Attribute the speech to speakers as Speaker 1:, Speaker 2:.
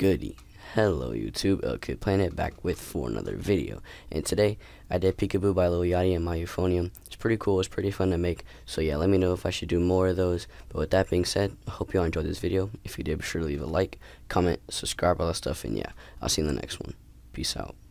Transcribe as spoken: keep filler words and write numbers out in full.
Speaker 1: goody? Hello YouTube, Elkid Planet back with for another video. And today I did Peekaboo by Lil Yachty and my Euphonium. It's pretty cool, it's pretty fun to make. So yeah, let me know if I should do more of those. But with that being said, I hope y'all enjoyed this video. If you did, be sure to leave a like, comment, subscribe, all that stuff, and yeah, I'll see you in the next one. Peace out.